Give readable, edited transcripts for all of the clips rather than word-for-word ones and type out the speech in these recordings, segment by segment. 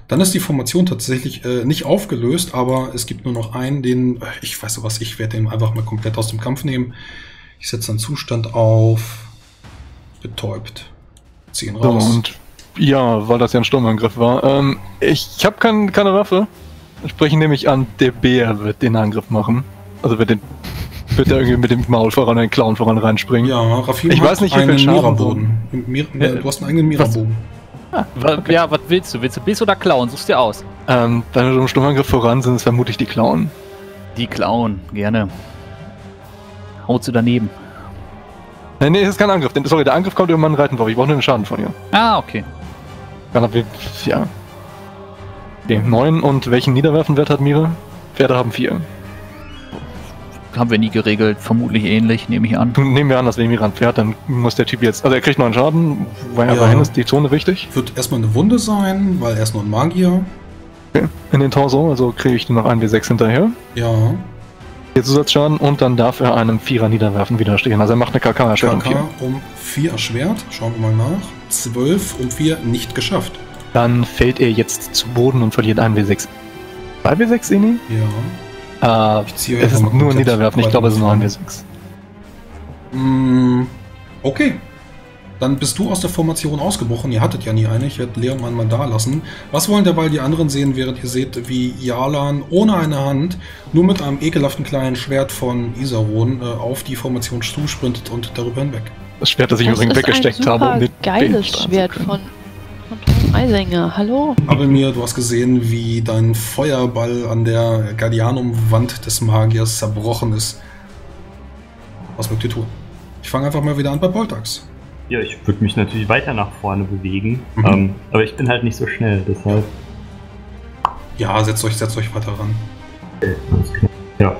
Dann ist die Formation tatsächlich nicht aufgelöst, aber es gibt nur noch einen, den, ich weiß was, ich werde den einfach mal komplett aus dem Kampf nehmen. Ich setze einen Zustand auf betäubt. Zieh ihn raus. So, und ja, weil das ja ein Sturmangriff war. Ich habe keine Waffe. Sprich, nehme ich an, der Bär wird den Angriff machen. Also wird er irgendwie mit dem Maul voran, den Clown voran reinspringen. Ja, Rafim ich hat weiß nicht, wie viel einen Schaden. Mirabogen. Du hast einen eigenen Mirabogen. Okay. Ja, was willst du? Willst du Biss oder Clown? Such's dir aus. Wenn wir so im Sturmangriff voran sind, ist vermutlich die Clown. Die Clown, gerne. Haut sie daneben. Nee, es ist kein Angriff. Sorry, der Angriff kommt über meinen Reitenwurf. Ich brauche nur den Schaden von ihr. Ah, okay. Ja. Okay, 9 und welchen Niederwerfenwert hat Mira? Pferde haben 4. Haben wir nie geregelt. Vermutlich ähnlich, nehme ich an. Nehmen wir an, dass wenn Mira ein Pferd, dann muss der Typ jetzt... Also er kriegt 9 Schaden, weil immerhin ist die Zone wichtig. Wird erstmal eine Wunde sein, weil er ist nur ein Magier. Okay. In den Torso, also kriege ich noch 1W6 hinterher. Ja. Der Zusatzschaden und dann darf er einem 4er Niederwerfen widerstehen. Also er macht eine KK-Erschwerung. KK um 4 erschwert. Schauen wir mal nach. 12 um 4 nicht geschafft. Dann fällt er jetzt zu Boden und verliert 1W6. 2W6, Ini? Ja. Ich ziehe es ist nur ein Niederwerfen. Ich glaube, es ist nur 1W6. Okay. Dann bist du aus der Formation ausgebrochen. Ihr hattet ja nie eine. Ich werde Leon mal da lassen. Was wollen derweil die anderen sehen, während ihr seht, wie Jarlan ohne eine Hand, nur mit einem ekelhaften kleinen Schwert von Isaron auf die Formation zusprintet und darüber hinweg? Das Schwert, das ich übrigens weggesteckt habe. Um den geiles Schwert von Tom Eisinger. Hallo? Abelmir, du hast gesehen, wie dein Feuerball an der Guardianum-Wand des Magiers zerbrochen ist. Was mögt ihr tun? Ich fange einfach mal wieder an bei Boltax. Ja, ich würde mich natürlich weiter nach vorne bewegen, aber ich bin halt nicht so schnell, deshalb... Ja, setzt euch weiter ran. Okay, alles klar. Ja.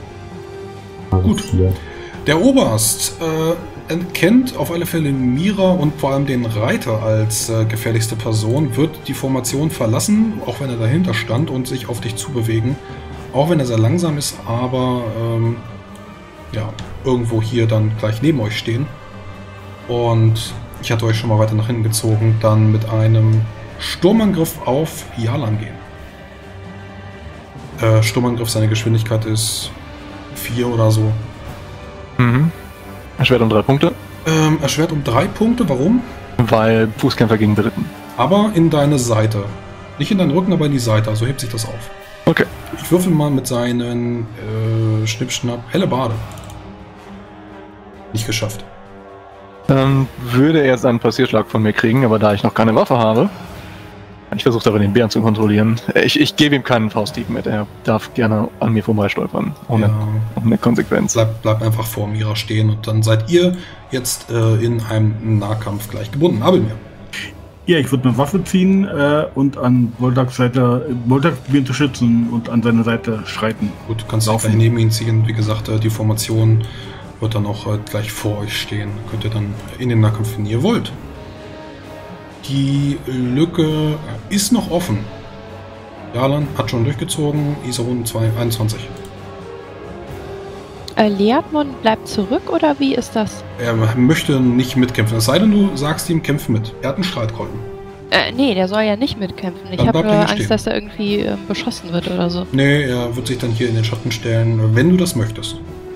Gut. Der Oberst kennt auf alle Fälle Mira und vor allem den Reiter als gefährlichste Person, wird die Formation verlassen, auch wenn er dahinter stand, und sich auf dich zubewegen. Auch wenn er sehr langsam ist, aber ja, irgendwo hier dann gleich neben euch stehen. Und ich hatte euch schon mal weiter nach hinten gezogen, dann mit einem Sturmangriff auf Jarlan gehen. Sturmangriff, seine Geschwindigkeit ist 4 oder so. Erschwert um 3 Punkte. Erschwert um 3 Punkte, warum? Weil Fußkämpfer gegen Dritten. Aber in deine Seite. Nicht in deinen Rücken, aber in die Seite, also hebt sich das auf. Okay. Ich würfel mal mit seinen Schnippschnapp. Helle Bade. Nicht geschafft. Dann würde er jetzt einen Passierschlag von mir kriegen, aber da ich noch keine Waffe habe, ich versuche aber den Bären zu kontrollieren. Ich gebe ihm keinen Fausthieb mit, er darf gerne an mir vorbeistolpern, ohne Konsequenz. Bleib einfach vor Mira stehen und dann seid ihr jetzt in einem Nahkampf gleich gebunden. Abelmir. Ja, ich würde eine Waffe ziehen und an Voltax probieren zu schützen und an seine Seite schreiten. Gut, kannst du gleich neben ihn ziehen. Wie gesagt, die Formation wird dann auch gleich vor euch stehen. Könnt ihr dann in den Nahkampf, wenn ihr wollt. Die Lücke ist noch offen. Jarlan hat schon durchgezogen. Isaron 21. Leatmon bleibt zurück oder wie ist das? Er möchte nicht mitkämpfen. Es sei denn, du sagst ihm, kämpf mit. Er hat einen Streitkolben. Nee, der soll ja nicht mitkämpfen. Ich habe nur Angst, dass er irgendwie beschossen wird oder so. Nee, er wird sich dann hier in den Schatten stellen, wenn du das möchtest.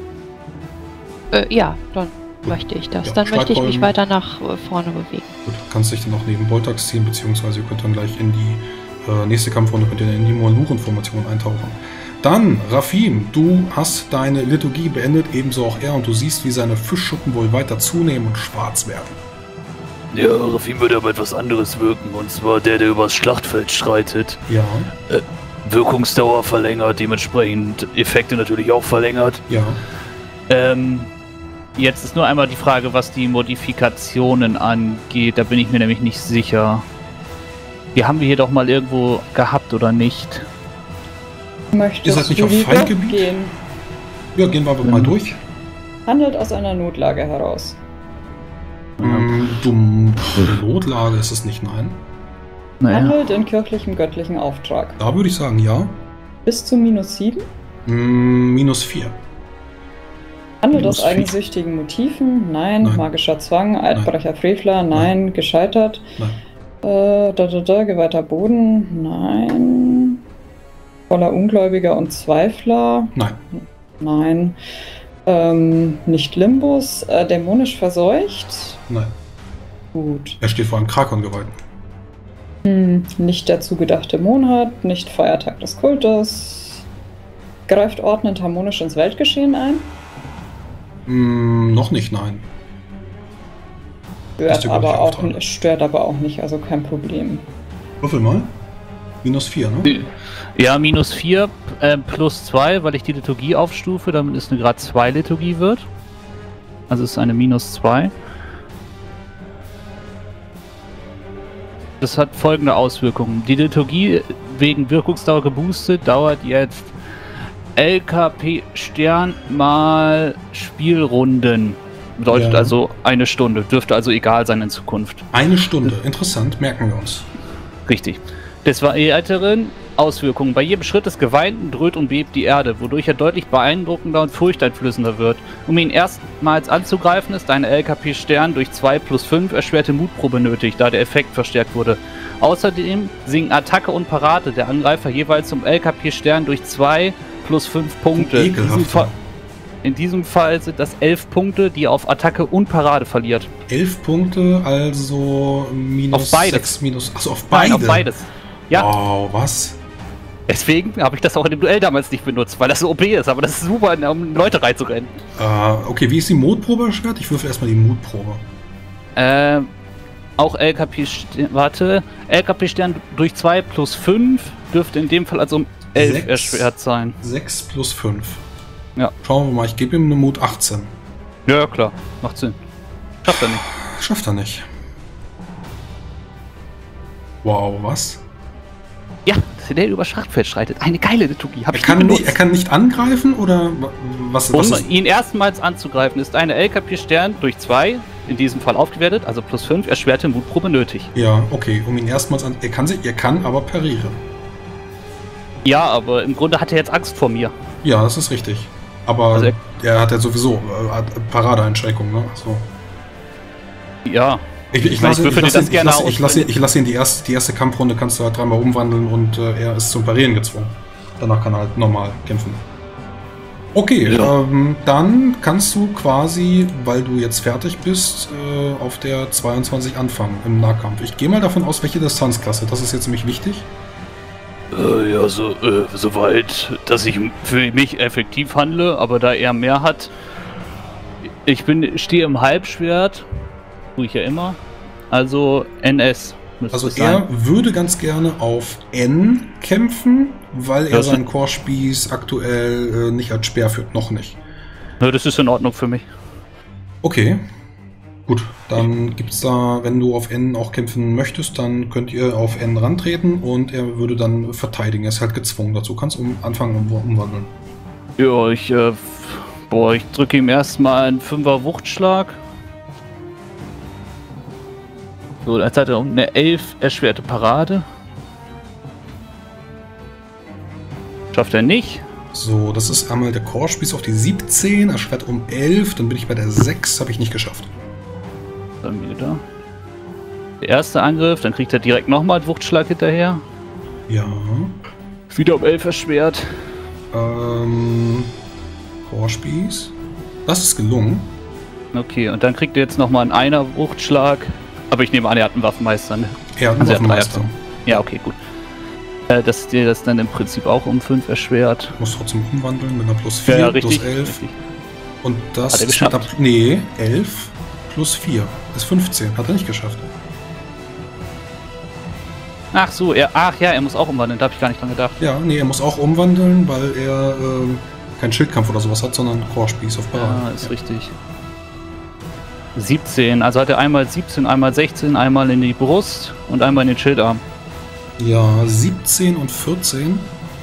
Ja, dann möchte ich das. Ja, dann möchte ich mich weiter nach vorne bewegen. Gut, kannst dich dann auch neben Boltax ziehen, beziehungsweise ihr könnt dann gleich in die nächste Kampfrunde in die Moluren-Formation eintauchen. Dann, Rafim, du hast deine Liturgie beendet, ebenso auch er, und du siehst, wie seine Fischschuppen wohl weiter zunehmen und schwarz werden. Ja, Rafim würde aber etwas anderes wirken, und zwar der übers Schlachtfeld schreitet. Ja. Wirkungsdauer verlängert, dementsprechend Effekte natürlich auch verlängert. Ja. Jetzt ist nur einmal die Frage, was die Modifikationen angeht. Da bin ich mir nämlich nicht sicher. Die haben wir hier doch mal irgendwo gehabt, oder nicht? Ihr seid nicht auf Feindgebiet? Gehen. Ja, gehen wir aber mal durch. Handelt aus einer Notlage heraus. Notlage ist es nicht, nein. Naja. Handelt in kirchlichem göttlichen Auftrag. Da würde ich sagen, ja. Bis zu -7? -4. Handelt aus eigensüchtigen Motiven? Nein. Magischer Zwang? Eidbrecher Frevler? Nein. Gescheitert? Nein. Geweihter Boden, nein. Voller Ungläubiger und Zweifler. Nein. Nein. Nicht Limbus. Dämonisch verseucht. Nein. Gut. Er steht vor einem Krakon-Geweihten. Nicht dazu gedachte Monat, nicht Feiertag des Kultes. Greift ordnend harmonisch ins Weltgeschehen ein? Noch nicht, nein. Stört aber auch nicht, also kein Problem. Würfel mal. -4, ne? Ja, -4 +2, weil ich die Liturgie aufstufe, damit es eine Grad 2 Liturgie wird. Also es ist eine -2. Das hat folgende Auswirkungen. Die Liturgie wegen Wirkungsdauer geboostet dauert jetzt LKP Stern mal Spielrunden. Bedeutet also 1 Stunde. Dürfte also egal sein in Zukunft. 1 Stunde, interessant, merken wir uns. Richtig. Des weiteren Auswirkungen. Bei jedem Schritt des Geweihten dröhnt und bebt die Erde, wodurch er deutlich beeindruckender und furchteinflößender wird. Um ihn erstmals anzugreifen, ist eine LKP Stern durch 2 + 5 erschwerte Mutprobe nötig, da der Effekt verstärkt wurde. Außerdem sinken Attacke und Parade der Angreifer jeweils um LKP Stern durch 2 + 5 Punkte. In diesem Fall sind das 11 Punkte, die er auf Attacke und Parade verliert. 11 Punkte, also auf beides. Achso, auf beide? Nein, auf beides. Ja. Wow, was? Deswegen habe ich das auch in dem Duell damals nicht benutzt, weil das so OP ist, aber das ist super, um Leute reinzurennen. Okay, wie ist die Mutprobe erschwert? Ich würfel erstmal die Mutprobe. Auch LKP Stern durch 2 + 5 dürfte in dem Fall also um 11 erschwert sein. 6 + 5. Ja. Schauen wir mal, ich gebe ihm eine Mut 18. Ja, klar, macht Sinn. Schafft er nicht. Schafft er nicht. Wow, was? Ja, der über Schlachtfeld schreitet. Eine geile Liturgie. Er kann nicht angreifen oder was? Um ihn erstmals anzugreifen, ist eine LKP Stern durch 2, in diesem Fall aufgewertet, also +5, erschwerte Mutprobe nötig. Ja, okay, um ihn erstmals er kann aber parieren. Ja, aber im Grunde hat er jetzt Angst vor mir. Ja, das ist richtig. Aber also er hat ja sowieso Paradeeinschränkungen, ne? So. Ja. Ich lasse ihn die erste Kampfrunde, kannst du halt 3-mal umwandeln und er ist zum Parieren gezwungen. Danach kann er halt normal kämpfen. Okay, ja. Dann kannst du quasi, weil du jetzt fertig bist, auf der 22 anfangen im Nahkampf. Ich gehe mal davon aus, welche Distanzklasse. Das ist jetzt nämlich wichtig. Ja, soweit, dass ich für mich effektiv handle, aber da er mehr hat. Ich stehe im Halbschwert, tue ich ja immer. Also NS. Also er würde ganz gerne auf N kämpfen, weil er seinen Chorspieß aktuell nicht als Speer führt, noch nicht. Ja, das ist in Ordnung für mich. Okay. Gut, dann gibt's da, wenn du auf N auch kämpfen möchtest, dann könnt ihr auf N rantreten und er würde dann verteidigen. Er ist halt gezwungen dazu. Kannst anfangen und umwandeln. Ja, ich drücke ihm erstmal einen 5er Wuchtschlag. So, jetzt hat er eine 11 erschwerte Parade. Schafft er nicht. So, das ist einmal der Chorspieß auf die 17, erschwert um 11, dann bin ich bei der 6, habe ich nicht geschafft. Dann wieder da. Der erste Angriff, dann kriegt er direkt nochmal einen Wuchtschlag hinterher. Ja. Wieder um 11 erschwert. Chorspieß. Das ist gelungen. Okay, und dann kriegt er jetzt nochmal einen Einer Wuchtschlag. Aber ich nehme an, er hat einen Waffenmeister, ne? Er hat einen Waffenmeister. Ja, okay, gut. Dass dir das dann im Prinzip auch um 5 erschwert. Muss trotzdem umwandeln mit einer +4, ja, richtig, +11. Richtig. Und das ist mit 11 +4. Das ist 15. Hat er nicht geschafft. Ach so, er muss auch umwandeln. Da habe ich gar nicht dran gedacht. Ja, nee, er muss auch umwandeln, weil er keinen Schildkampf oder sowas hat, sondern Chorspieß auf Parade. Ja, ist richtig. 17, also hat er einmal 17, einmal 16, einmal in die Brust und einmal in den Schildarm. Ja, 17 und 14.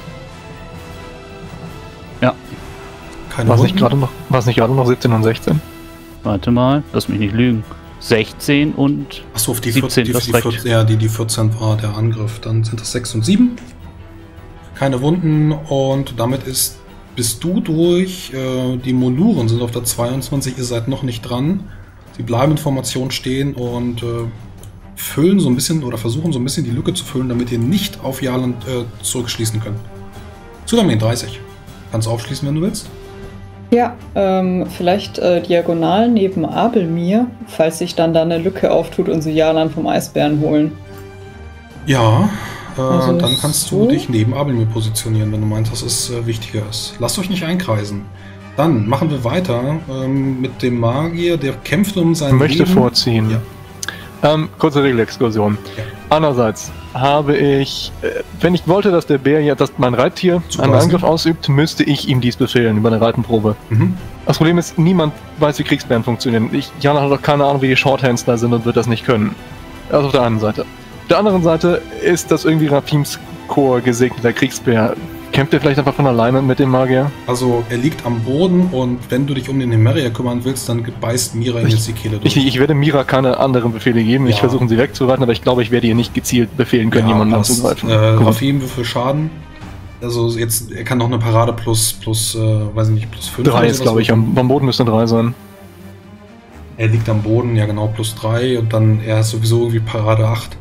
Ja. Keine War es nicht gerade noch 17 und 16? Warte mal, lass mich nicht lügen. 16 und Achso, auf die 17, 14, die 14 war der Angriff. Dann sind das 6 und 7. Keine Wunden und damit bist du durch. Die Moluren sind auf der 22, ihr seid noch nicht dran. Sie bleiben in Formation stehen und füllen so ein bisschen oder versuchen so ein bisschen die Lücke zu füllen, damit ihr nicht auf Jarlan zurückschließen könnt. Zulamin 30. Kannst aufschließen, wenn du willst. Ja, vielleicht diagonal neben Abelmir, falls sich dann da eine Lücke auftut und sie Jarlan vom Eisbären holen. Ja, also dann kannst du dich neben Abelmir positionieren, wenn du meinst, dass es wichtiger ist. Lasst euch nicht einkreisen. Dann machen wir weiter mit dem Magier, der kämpft um sein Leben. Ich möchte vorziehen. Ja. Kurze Regelexkursion. Ja. Andererseits habe ich, wenn ich wollte, dass der Bär ja, dass mein Reittier einen Angriff ausübt, müsste ich ihm dies befehlen über eine Reitenprobe. Mhm. Das Problem ist, niemand weiß, wie Kriegsbären funktionieren. Jana hat doch keine Ahnung, wie die Shorthands da sind und wird das nicht können. Also auf der einen Seite. Auf der anderen Seite ist das irgendwie Rafims Chor gesegneter Kriegsbär. Kämpft er vielleicht einfach von alleine mit dem Magier? Also er liegt am Boden und wenn du dich um den Himeria kümmern willst, dann beißt Mira ihm jetzt die Kehle durch. Ich werde Mira keine anderen Befehle geben. Ja. Ich versuche sie wegzureiten, aber ich glaube, ich werde ihr nicht gezielt befehlen können, jemanden anzugreifen. Rafim, wie viel Schaden? Also jetzt, er kann noch eine Parade plus weiß ich nicht, plus 5. 3 ist, glaube ich, am Boden müsste 3 sein. Er liegt am Boden, ja genau, plus 3 und dann, er ist sowieso irgendwie Parade 8.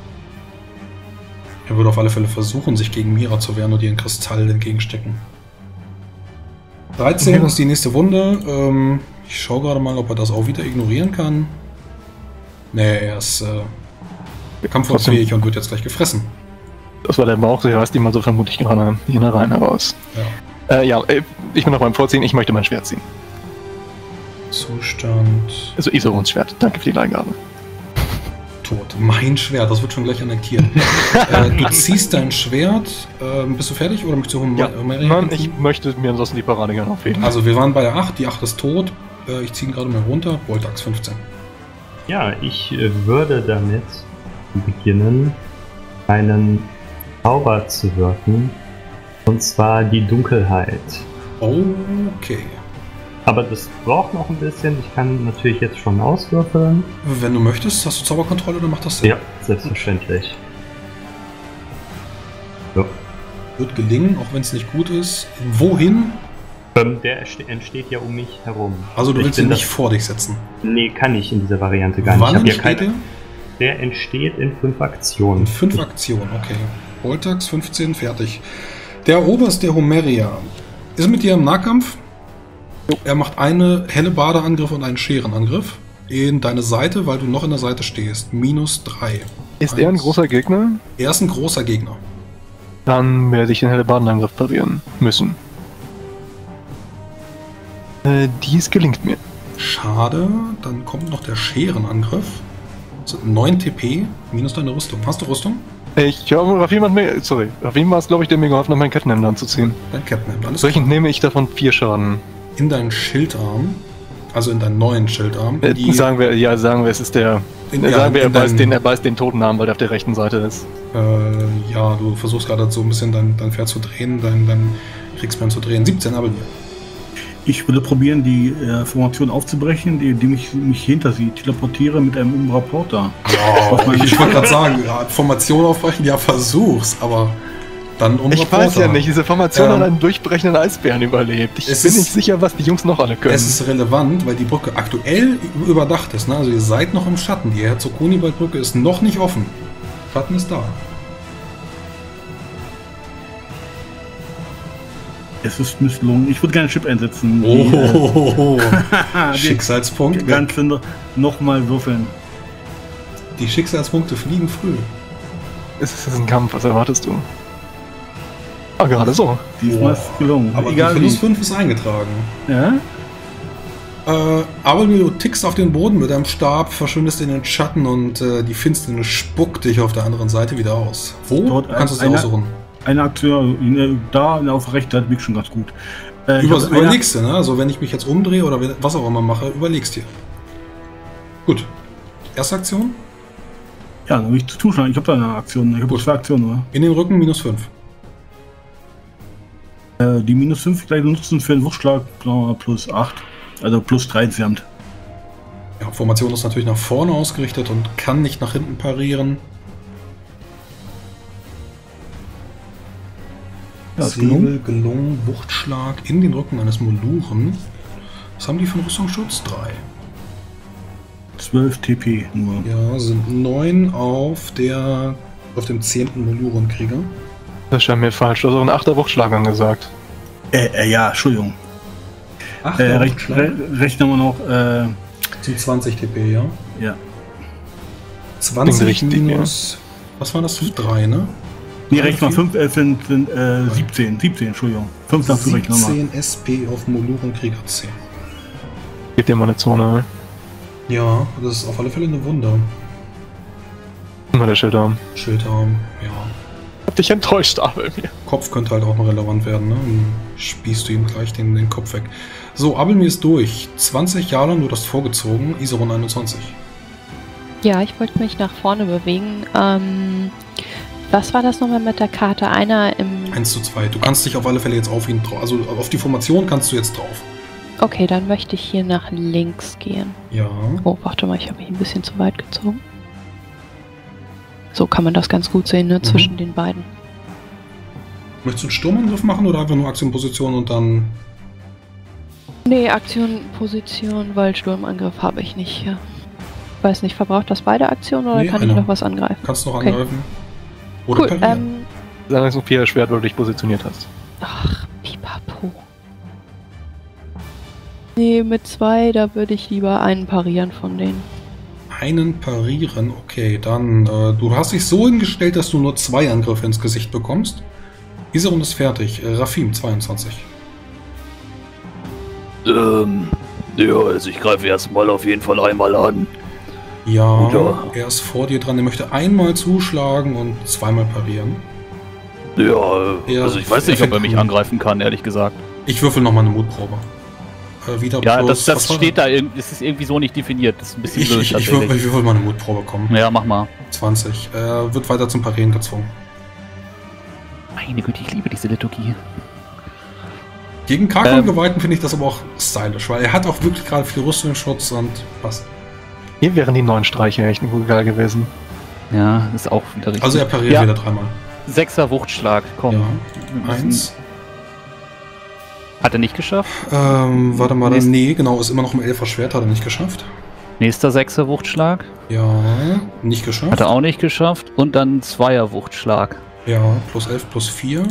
Er würde auf alle Fälle versuchen, sich gegen Mira zu wehren und ihr einen Kristall entgegenstecken. 13 ist die nächste Wunde. Ich schaue gerade mal, ob er das auch wieder ignorieren kann. Nee, er ist kampfunfähig und wird jetzt gleich gefressen. Das war der Bauch, der reißt ihm mal so vermutlich gerade hier rein heraus. Ja. Ich bin noch beim Vorziehen, ich möchte mein Schwert ziehen. Zustand... Also Iserons Schwert, danke für die Leihgabe. Tot. Mein Schwert, das wird schon gleich annektiert. Du ziehst dein Schwert. Bist du fertig oder möchtest du Nein, ich möchte mir ansonsten die Parade gerne aufheben. Also wir waren bei der 8, die 8 ist tot. Ich ziehe ihn gerade mal runter. Voltax 15. Ja, ich würde damit beginnen, einen Zauber zu wirken. Und zwar die Dunkelheit. Okay. Aber das braucht noch ein bisschen. Ich kann natürlich jetzt schon auswürfeln. Wenn du möchtest, hast du Zauberkontrolle, dann macht das Sinn. Ja, selbstverständlich. So. Wird gelingen, auch wenn es nicht gut ist. Wohin? Der entsteht ja um mich herum. Also du willst ihn nicht vor dich setzen? Nee, kann ich in dieser Variante gar nicht. Wann entsteht der? Der entsteht in 5 Aktionen. In 5 Aktionen, okay. Voltax 15, fertig. Der Oberst der Himeria ist mit dir im Nahkampf. Er macht eine Hellebarde-Angriff und einen Scherenangriff in deine Seite, weil du noch in der Seite stehst. -3. Ist er ein großer Gegner? Er ist ein großer Gegner. Dann werde ich den Hellebarden-Angriff parieren müssen. Dies gelingt mir. Schade, dann kommt noch der Scherenangriff. Das sind 9 TP minus deine Rüstung. Hast du Rüstung? Rafim war es, glaube ich, der mir geholfen hat, meinen Kettenhemd anzuziehen. Dein Kettenhemd, alles klar. Nehme ich davon 4 Schaden. In deinen Schildarm, also in deinen neuen Schildarm. Sagen wir, es ist der... er beißt den Totenarm, weil der auf der rechten Seite ist. Ja, du versuchst gerade so ein bisschen dein Pferd zu drehen, dein Kriegsmann zu drehen. 17, aber ich würde probieren, die Formation aufzubrechen, indem ich mich hinter sie teleportiere mit einem Umbrauporter. Oh, ich wollte gerade sagen, Formation aufbrechen, ja, versuch's, aber... Dann ich weiß ja nicht, diese Formation hat einen durchbrechenden Eisbären überlebt. Ich bin nicht sicher, was die Jungs noch alle können. Es ist relevant, weil die Brücke aktuell überdacht ist. Ne? Also ihr seid noch im Schatten. Die Herzog-Kunibald-Brücke ist noch nicht offen. Schatten ist da. Es ist misslungen. Ich würde gerne einen Chip einsetzen. Schicksalspunkt. Kannst du nochmal würfeln. Die Schicksalspunkte fliegen früh. Es ist ein Kampf, was erwartest du? Ah, gerade so. Diesmal ist es gelungen. Aber egal, plus 5 ist eingetragen. Ja? Aber du tickst auf den Boden mit deinem Stab, verschwindest in den Schatten und die Finsternis spuckt dich auf der anderen Seite wieder aus. Wo? Dort kannst du es aussuchen? Eine Aktion, da auf rechter liegt schon ganz gut. Überlegst du, ne? Also wenn ich mich jetzt umdrehe oder was auch immer mache, überlegst dir. Gut. Erste Aktion? Ja, dann will ich zuschlagen. Ich habe da eine Aktion. Ich habe 2 Aktionen, oder? In den Rücken -5. Die -5 gleich nutzen für den Wuchtschlag plus 8. Also plus 3 insgesamt. Ja, Formation ist natürlich nach vorne ausgerichtet und kann nicht nach hinten parieren. Ja, Säbel, gelungen, Wuchtschlag in den Rücken eines Moluren. Was haben die für einen Rüstungsschutz? 3. 12 TP nur. Ja, sind 9 auf dem 10. Moluron-Krieger. Das scheint mir falsch. Du hast auch einen 8er Wuchtschlag angesagt. Ja, Entschuldigung. 8 rechnen wir noch. Sind 20 TP, ja? Ja. 20 richtig, minus. Ja. Was war das? 3, ne? Nee, rechnen wir 5, sind 17, Entschuldigung. 5 nach 17 SP auf Moluron-Krieger 10. Gib dir mal eine Zone. Ja, das ist auf alle Fälle eine Wunde. Immer der Schildarm. Schildarm, ja. Hab dich enttäuscht, Abel mir. Kopf könnte halt auch noch relevant werden, ne? Dann spießt du ihm gleich den Kopf weg. So, Abelmir ist durch. 20 Jahre, du hast vorgezogen. Iseron 21. Ja, ich wollte mich nach vorne bewegen. Was war das nochmal mit der Karte? Einer im... 1:2. Du kannst dich auf alle Fälle jetzt auf ihn drauf. Also auf die Formation kannst du jetzt drauf. Okay, dann möchte ich hier nach links gehen. Ja. Oh, warte mal, ich habe mich ein bisschen zu weit gezogen. So kann man das ganz gut sehen, ne? Zwischen den beiden. Möchtest du einen Sturmangriff machen oder einfach nur Aktion, Position und dann... Nee, Aktion, Position, weil Sturmangriff habe ich nicht. Ja. Weiß nicht, verbraucht das beide Aktionen oder kann ich noch was angreifen? Kannst noch angreifen. Oder cool, parieren. Sagen so viel Schwert, weil du dich positioniert hast. Ach, pipapo. Nee, mit 2, da würde ich lieber einen parieren von denen. Einen parieren, okay, dann, du hast dich so hingestellt, dass du nur 2 Angriffe ins Gesicht bekommst. Diese Runde ist fertig. Rafim, 22. Ja, also ich greife erstmal auf jeden Fall einmal an. Ja, oder? Er ist vor dir dran, er möchte einmal zuschlagen und 2-mal parieren. Ja, also ich weiß nicht, ob er mich angreifen kann, ehrlich gesagt. Ich würfel nochmal eine Mutprobe. Wieder ja, plus, das steht da, das ist irgendwie so nicht definiert. Das ist ein bisschen blöd. Ich würfel mal eine Mutprobe kommen. Ja, mach mal. 20. Er wird weiter zum Parieren gezwungen. Meine Güte, ich liebe diese Liturgie. Gegen Karkon-Geweihten finde ich das aber auch stylisch, weil er hat auch wirklich gerade viel Rüstungsschutz und passt. Hier wären die 9 Streiche echt gut geil gewesen. Ja, ist auch wieder richtig. Also er pariert wieder 3-mal. 6er Wuchtschlag, komm. Ja. 1. Hat er nicht geschafft? Warte mal, nee, genau, ist immer noch ein 11er Schwert, hat er nicht geschafft. Nächster 6er Wuchtschlag. Ja, nicht geschafft. Hat er auch nicht geschafft. Und dann 2er Wuchtschlag. Ja, plus 11, plus 4.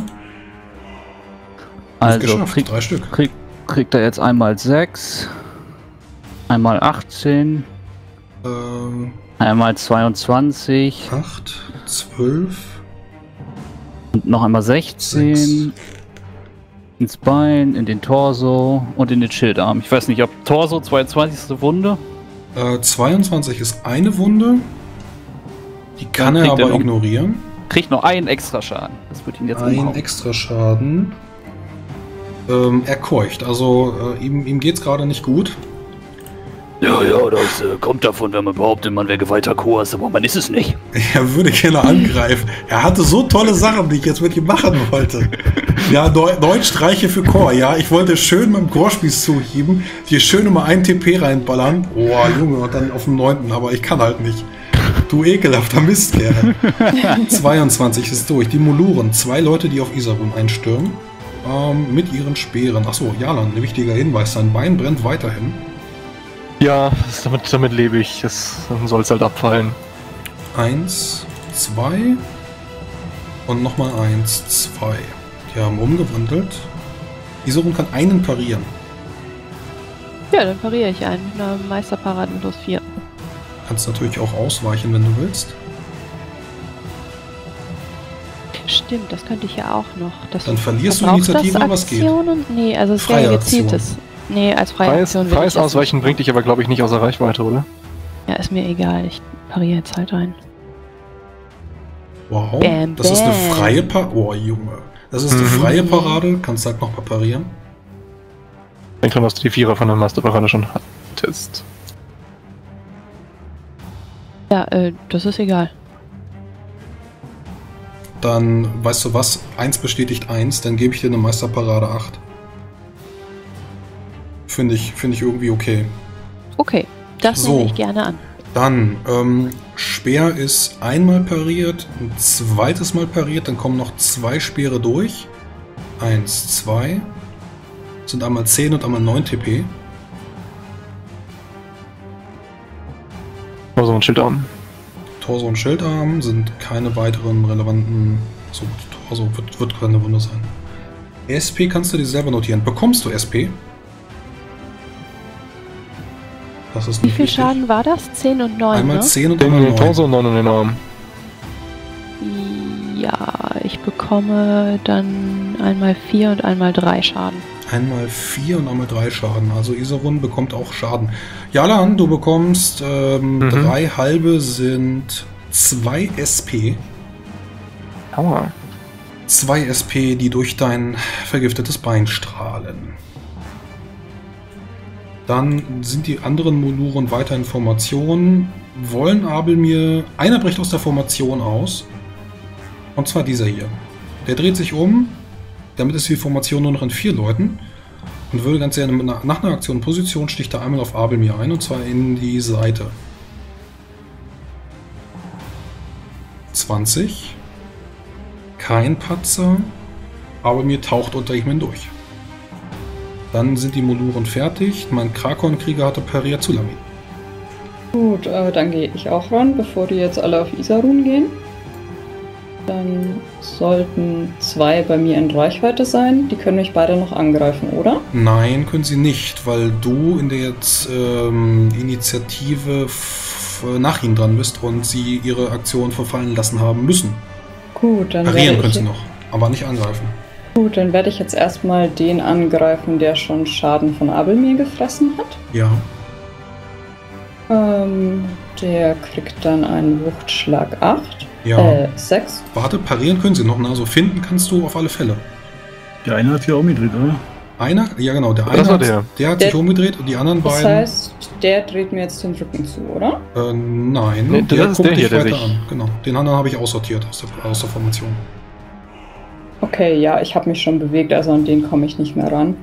Also geschafft, 3 Stück. Kriegt er jetzt einmal 6, einmal 18, einmal 22, 8, 12 und noch einmal 16. 6. Ins Bein, in den Torso und in den Schildarm. Ich weiß nicht, ob Torso 22. Wunde? 22 ist eine Wunde. Die kann er aber ignorieren. Kriegt noch einen extra Schaden. Das wird ihn jetzt umhauen. Ein extra Schaden. Er keucht, also ihm geht's gerade nicht gut. Ja, das kommt davon, wenn man behauptet, man wäre geweihter Chor, aber man ist es nicht. Er würde gerne angreifen. Er hatte so tolle Sachen, die ich jetzt mit ihm machen wollte. Ja, 9 Streiche für Chor, ja. Ich wollte schön mit dem Chorspieß zuhieben, hier schön immer ein TP reinballern. Boah, Junge, und dann auf dem 9., aber ich kann halt nicht. Du ekelhafter Mistkerl. 22 ist durch. Die Moluren, 2 Leute, die auf Iserun einstürmen. Mit ihren Speeren. Achso, Jalan, ein wichtiger Hinweis. Sein Bein brennt weiterhin. Ja, damit lebe ich. Dann soll es halt abfallen. 1, 2 und nochmal 1, 2. Die haben umgewandelt. Iserun kann einen parieren. Ja, dann pariere ich einen mit einer Meisterparade plus 4. Kannst natürlich auch ausweichen, wenn du willst. Stimmt, das könnte ich ja auch noch. Dann verlierst du Initiative, aber was geht? Nee, also es wäre gezieltes. Nee, als freie Aktion. Freies Ausweichen bringt dich aber, glaube ich, nicht außer Reichweite, oder? Ja, ist mir egal. Ich pariere jetzt halt ein. Wow, das ist eine freie Parade. Oh, Junge. Das ist eine freie Parade. Kannst halt noch mal parieren. Denk dran, dass du die 4er von der Masterparade schon hattest. Ja, das ist egal. Dann, weißt du was? 1 bestätigt 1, dann gebe ich dir eine Meisterparade 8. Finde ich irgendwie okay. Okay, das nehme ich gerne an. Dann, Speer ist einmal pariert, ein zweites Mal pariert, dann kommen noch 2 Speere durch. 1, 2. Sind einmal 10 und einmal 9 TP. und Schildarm. Torso und Schildarm sind keine weiteren relevanten. So, Torso wird keine Wunde sein. SP kannst du dir selber notieren. Bekommst du SP? Das ist Wie viel Schaden war das? 10 und 9, einmal ne? 10 und einmal 9. Torso und 9 in den Arm. Ja, ich bekomme dann einmal 4 und einmal 3 Schaden. Einmal 4 und einmal 3 Schaden. Also Isarun bekommt auch Schaden. Jalan, du bekommst 3 halbe sind 2 SP. Aua. 2 SP, die durch dein vergiftetes Bein strahlen. Dann sind die anderen Moluren weiter in Formation. Wollen Abelmir... Einer bricht aus der Formation aus. Und zwar dieser hier. Der dreht sich um. Damit ist die Formation nur noch in 4 Leuten. Und würde ganz gerne nach einer Aktion Position sticht er einmal auf Abelmir ein. Und zwar in die Seite. 20. Kein Patzer. Abelmir taucht unter ihm hindurch. Dann sind die Moluren fertig. Mein Krakon-Krieger hatte pariert zu Lamin. Gut, dann gehe ich auch ran, bevor die jetzt alle auf Isarun gehen. Dann sollten 2 bei mir in Reichweite sein. Die können mich beide noch angreifen, oder? Nein, können sie nicht, weil du in der Initiative nach ihnen dran bist und sie ihre Aktion verfallen lassen haben müssen. Gut, dann parieren können sie noch, aber nicht angreifen. Gut, dann werde ich jetzt erstmal den angreifen, der schon Schaden von Abelmir gefressen hat. Ja. Der kriegt dann einen Wuchtschlag 8. Ja. 6. Warte, parieren können sie noch, ne? Also finden kannst du auf alle Fälle. Der eine hat sich auch umgedreht, oder? Einer? Ja genau, der Das eine war der hat sich umgedreht und die anderen Das beiden... heißt, der dreht mir jetzt den Rücken zu, oder? Nein, Nee, das ist guckt der hier, dich der weiter sich- an. Genau, den anderen habe ich aussortiert aus der Formation. Okay, ja, ich habe mich schon bewegt, also an den komme ich nicht mehr ran.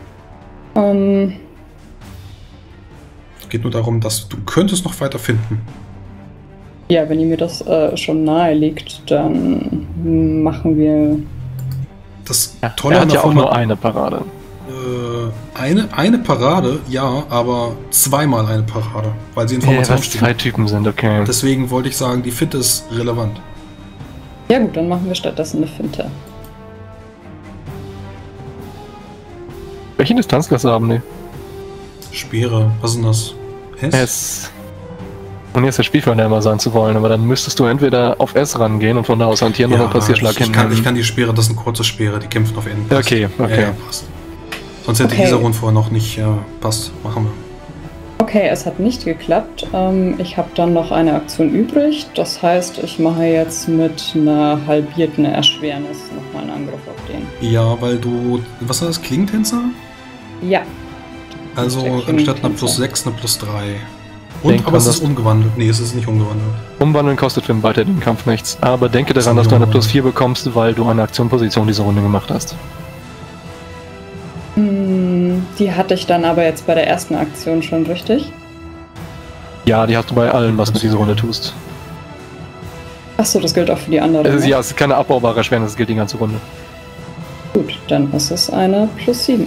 Es geht nur darum, dass du könntest noch weiter finden. Ja, wenn ihr mir das schon nahe legt, dann machen wir... Das Ja, Tolle er an hat der ja auch nur Formation... eine Parade. Eine Parade, ja, aber zweimal eine Parade, weil sie in Ja, Formation weil es stehen. 2 Typen sind, okay. Deswegen wollte ich sagen, die Finte ist relevant. Ja gut, dann machen wir stattdessen eine Finte. Welche Distanzklasse haben die? Speere, was ist denn das? S. Und jetzt der Spielverderber sein zu wollen, aber dann müsstest du entweder auf S rangehen und von da aus hantieren oder einen Passierschlag ich kann die Speere, das sind kurze Speere, die kämpfen auf Enden. Okay, okay. Ja, passt. Sonst hätte Okay. Isarun vorher noch nicht, passt, machen wir. Okay, es hat nicht geklappt. Ich habe dann noch eine Aktion übrig. Das heißt, ich mache jetzt mit einer halbierten Erschwernis nochmal einen Angriff auf den. Ja, weil du, was war das, Klingentänzer? Ja. Also Der anstatt einer Klingentänzer. plus 6 eine plus 3. Und, Denk aber dran, es ist dass- umgewandelt. Nee, es ist nicht umgewandelt. Umwandeln kostet für den weiteren Kampf nichts. Aber denke daran, dass du eine plus 4 bekommst, weil du eine Aktionposition diese Runde gemacht hast. Die hatte ich dann aber jetzt bei der ersten Aktion schon, richtig? Ja, die hast du bei allem, was du diese Runde tust. Achso, das gilt auch für die anderen. Es ist, ne? ja, es ist keine abbaubare Erschwernis, das gilt die ganze Runde. Gut, dann ist es eine plus 7.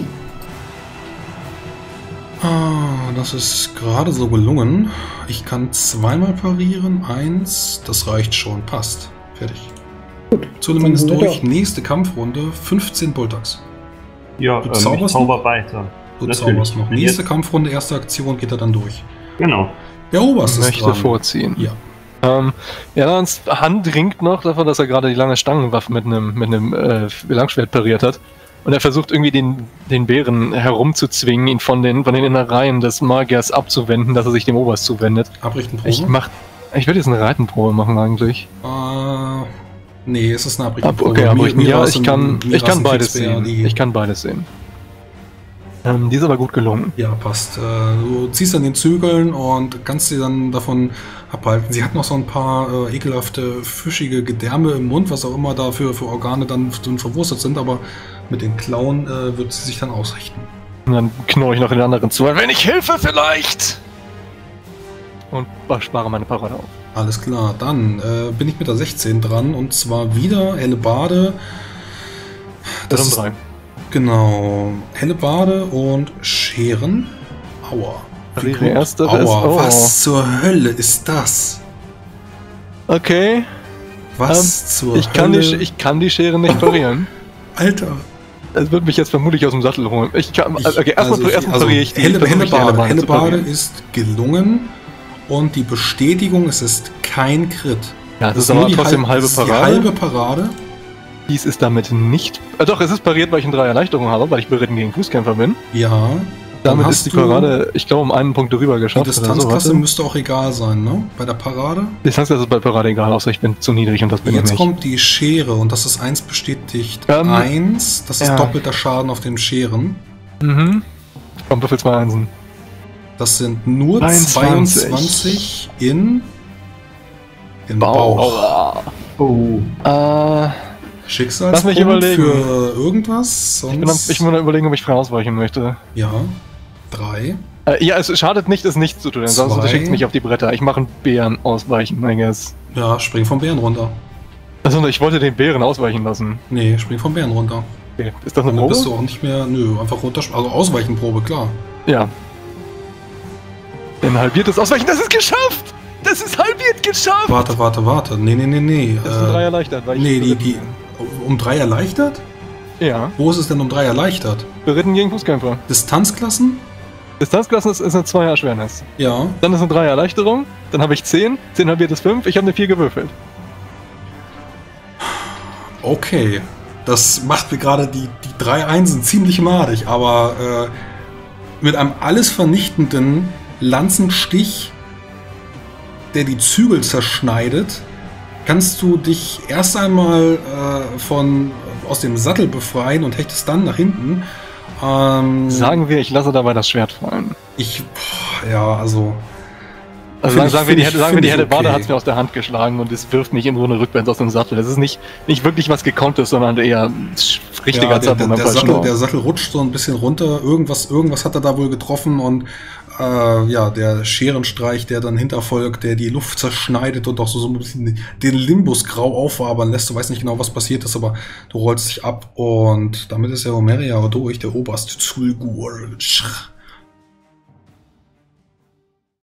Das ist gerade so gelungen. Ich kann zweimal parieren. 1, das reicht schon. Passt. Fertig. Gut. Suleiman ist Dann sind wir durch. Nächste Kampfrunde. 15 Bulltags. Ja, Du ich zauberst zauber weiter. Du Natürlich. zauberst noch. Wenn Nächste jetzt- Kampfrunde, erste Aktion, geht er dann durch. Genau. Der Oberst ist Möchte dran. vorziehen. Ja. Erdans Hand ringt noch davon, dass er gerade die lange Stangenwaffe mit einem Langschwert pariert hat. Und er versucht irgendwie den Bären herumzuzwingen, ihn von den Innereien des Magiers abzuwenden, dass er sich dem Oberst zuwendet. Abrichten Ich Probe? würde jetzt eine Reitenprobe machen eigentlich. Nee, es ist eine Abrichtenprobe. Okay, abrichten. Ja, Miras ich und- kann Miras und beides Kriegsbär, sehen. die- Ich kann beides sehen. Die ist aber gut gelungen. Ja, passt. Du ziehst an den Zügeln und kannst sie dann davon abhalten. Sie hat noch so ein paar ekelhafte, fischige Gedärme im Mund, was auch immer da für Organe dann verwurstet sind, aber mit den Klauen wird sie sich dann ausrichten. Und dann knurre ich noch den anderen zu. Wenn ich Hilfe vielleicht! Und spare meine Parade auf. Alles klar, dann bin ich mit der 16 dran und zwar wieder Hellebarde. Das ist, 3. genau, Hellebarde und Scheren. Aua. Pariere erste. Aua, was zur Hölle ist das? Okay. Was zur Hölle? Ich kann die Schere nicht parieren. Alter. Das wird mich jetzt vermutlich aus dem Sattel holen. Okay, erstmal pariere ich die. Hellebade ist gelungen und die Bestätigung, es ist kein Crit. Ja, das ist aber trotzdem halbe Parade. Die halbe Parade. Dies ist damit nicht... doch, es ist pariert, weil ich 3 Erleichterungen habe, weil ich beritten gegen Fußkämpfer bin. Ja. Damit ist die Parade, ich glaube, um einen Punkt drüber geschafft. Die Distanzklasse müsste auch egal sein, ne? Bei der Parade? Die Distanzklasse ist bei Parade egal, außer ich bin zu niedrig und das bin ich nicht. Jetzt kommt die Schere und das ist 1 bestätigt. 1, das ist doppelter Schaden auf den Scheren. Mhm. Komm, würfel 2 Einsen. Das sind nur 22 in Bauch. Oh. Schicksalspunkt lass mich überlegen. Für irgendwas? Sonst... Ich muss mal überlegen, ob ich frei ausweichen möchte. Ja. 3. Ja, es schadet nicht, es nicht zu tun. Sonst schickt mich auf die Bretter. Ich mache einen Bären ausweichen, I guess. Ja, spring vom Bären runter. Also ich wollte den Bären ausweichen lassen. Nee, spring vom Bären runter. Okay. Ist das eine Probe? Dann bist du auch nicht mehr... Nö, einfach runter... Also Ausweichenprobe, klar. Ja. Ein halbiertes Ausweichen, das ist geschafft! Das ist halbiert geschafft! Warte. Nee. Das ist 3 erleichtert, weil die um 3 erleichtert? Ja. Wo ist es denn um 3 erleichtert? Beritten gegen Fußkämpfer. Distanzklassen? Distanzklassen ist eine 2 Erschwernis. Ja. Dann ist eine 3 Erleichterung, dann habe ich 10 halbiert ist 5, ich habe eine 4 gewürfelt. Okay. Das macht mir gerade die 3 Einsen ziemlich madig, aber mit einem alles vernichtenden Lanzenstich, der die Zügel zerschneidet, kannst du dich erst einmal aus dem Sattel befreien und hechtest dann nach hinten. Sagen wir, ich lasse dabei das Schwert fallen. Sagen wir, die Hellebade hat es mir aus der Hand geschlagen und es wirft mich in so eine Rückwärts aus dem Sattel. Das ist nicht wirklich was Gekauntes, sondern eher richtiger Sattel. Der Sattel rutscht so ein bisschen runter. Irgendwas hat er da wohl getroffen und der Scherenstreich, der dann hinterfolgt, der die Luft zerschneidet und auch so ein bisschen den Limbus grau aufwabern lässt. Du weißt nicht genau, was passiert ist, aber du rollst dich ab und damit ist der Homeria durch, der Oberst Zulgur.